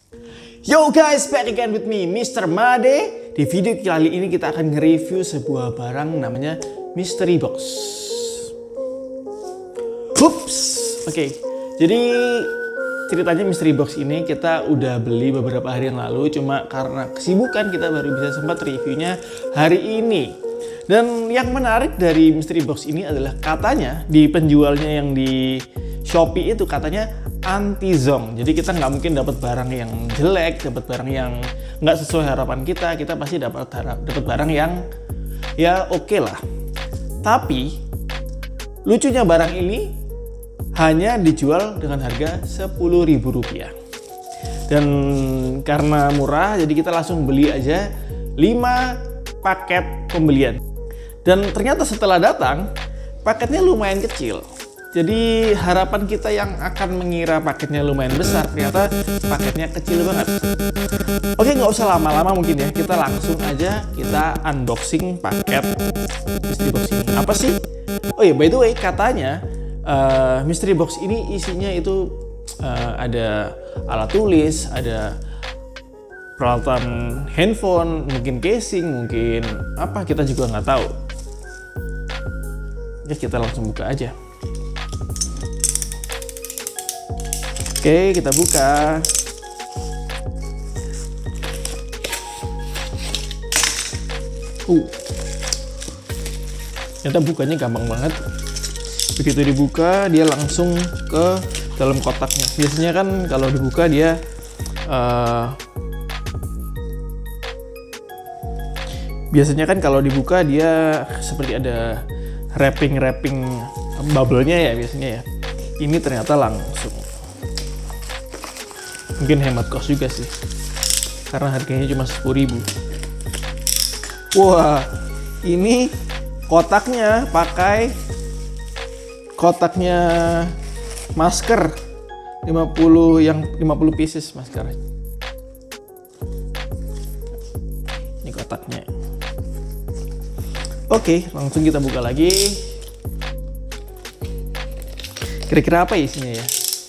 Yo guys, back again with me, Mr. Made. Di video kali ini kita akan nge-review sebuah barang namanya Mystery Box. Hups, oke. Jadi ceritanya Mystery Box ini kita udah beli beberapa hari yang lalu, cuma karena kesibukan kita baru bisa sempat reviewnya hari ini. Dan yang menarik dari Mystery Box ini adalah katanya di penjualnya yang di Shopee itu katanya anti-zonk. Jadi kita nggak mungkin dapat barang yang jelek, dapat barang yang nggak sesuai harapan kita. Kita pasti dapat barang yang ya oke lah. Tapi lucunya barang ini hanya dijual dengan harga Rp10.000. Dan karena murah, jadi kita langsung beli aja 5 paket pembelian. Dan ternyata setelah datang, paketnya lumayan kecil. Jadi harapan kita yang akan mengira paketnya lumayan besar, ternyata paketnya kecil banget. Oke, nggak usah lama-lama mungkin ya, kita langsung aja kita unboxing paket Mystery Box ini. Apa sih? Oh ya, by the way, katanya Mystery Box ini isinya itu ada alat tulis, ada peralatan handphone, mungkin casing, mungkin apa, kita juga nggak tahu. Ya kita langsung buka aja. Oke, kita buka. Ternyata bukanya gampang banget. Begitu dibuka, dia langsung ke dalam kotaknya. Biasanya kan kalau dibuka dia seperti ada wrapping bubble-nya ya biasanya ya. Ini ternyata langsung. Mungkin hemat kos juga sih, karena harganya cuma Rp10.000. Wah, ini kotaknya pakai kotaknya masker 50 pieces masker. Ini kotaknya. Oke, langsung kita buka lagi. Kira-kira apa isinya ya?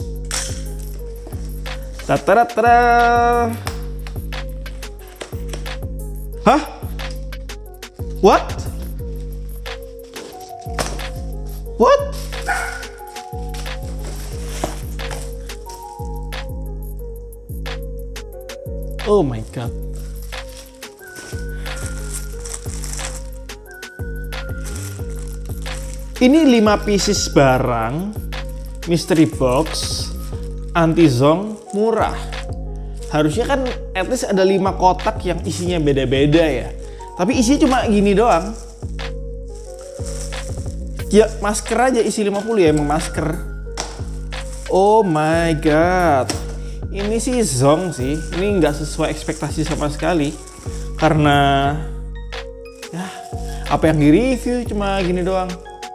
Tataratara. Hah? What? What? Oh my god. Ini 5 pieces barang Mystery Box anti-zonk murah. Harusnya kan at least ada 5 kotak yang isinya beda-beda ya. Tapi isinya cuma gini doang. Ya masker aja isi 50 ya, emang masker. Oh my god. Ini sih zonk sih. Ini nggak sesuai ekspektasi sama sekali. Karena ya apa yang di-review cuma gini doang.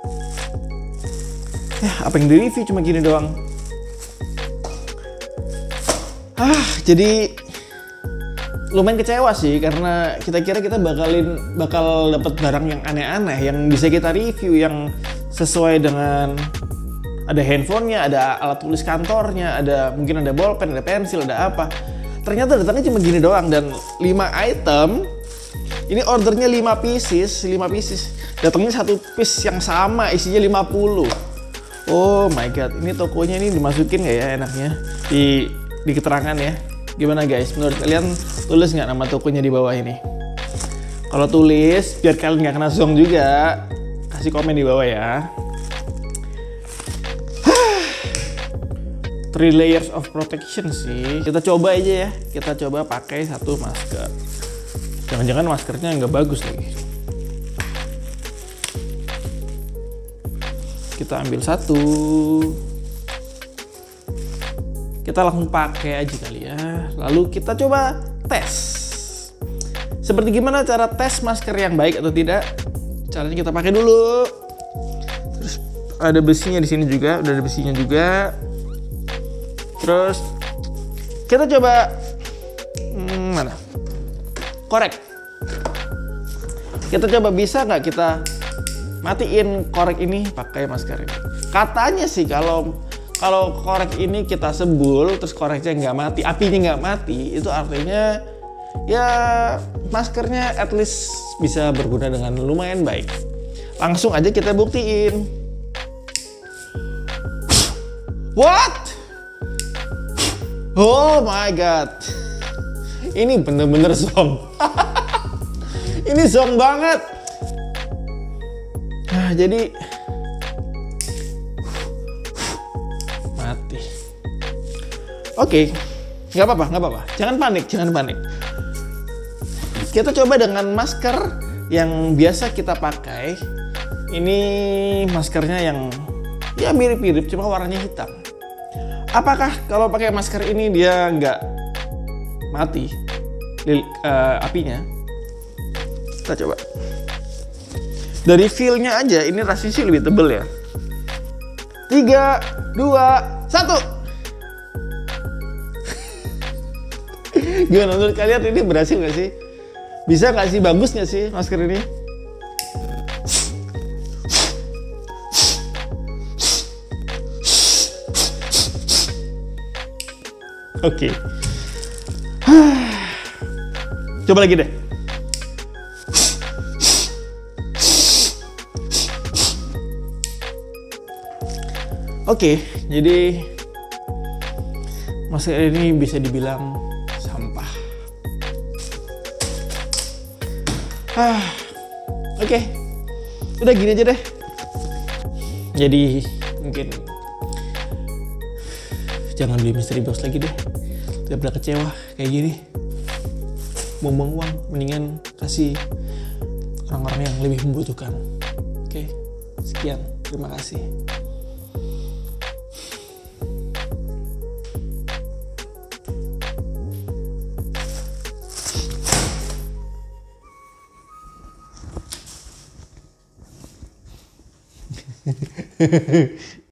Jadi lumayan kecewa sih, karena kita kira kita bakal dapat barang yang aneh-aneh yang bisa kita review, yang sesuai dengan ada handphonenya, ada alat tulis kantornya, mungkin ada bolpen, ada pensil, ada apa. Ternyata datangnya cuma gini doang, dan 5 item. Ini ordernya 5 pieces. Datangnya 1 piece yang sama, isinya 50. Oh my god, ini tokonya ini dimasukin nggak ya enaknya di keterangan ya? Gimana guys, menurut kalian tulis nggak nama tokonya di bawah ini? Kalau tulis, biar kalian nggak kena zonk juga, kasih komen di bawah ya. 3 layers of protection sih. Kita coba aja ya, kita coba pakai 1 masker. Jangan-jangan maskernya nggak bagus lagi. Kita ambil 1. Kita langsung pakai aja kali ya. Lalu kita coba tes. Seperti gimana cara tes masker yang baik atau tidak? Caranya kita pakai dulu. Terus ada besinya di sini juga, udah ada besinya juga. Terus kita coba mana? Korek. Kita coba bisa nggak kita matiin korek ini pakai masker ini. Katanya sih kalau kalau korek ini kita sebul terus koreknya nggak mati, apinya nggak mati, itu artinya ya maskernya at least bisa berguna dengan lumayan baik. Langsung aja kita buktiin. What? Oh my god, ini bener-bener zong. Ini zong banget. Nah, jadi mati. Oke, nggak apa-apa. Jangan panik. Kita coba dengan masker yang biasa kita pakai. Ini maskernya yang ya mirip-mirip, cuma warnanya hitam. Apakah kalau pakai masker ini dia nggak mati apinya? Kita coba. Dari feel-nya aja, ini rasanya sih lebih tebel ya. 3, 2, 1. Gimana menurut kalian, ini berhasil nggak sih? Bisa nggak sih? Bagus nggak sih masker ini? Oke. Coba lagi deh. Oke, jadi masker ini bisa dibilang sampah. Oke, udah gini aja deh. Jadi mungkin jangan beli mystery box lagi deh. Daripada kecewa kayak gini, buang-buang uang, mendingan kasih orang-orang yang lebih membutuhkan. Oke, sekian, terima kasih. Hehehe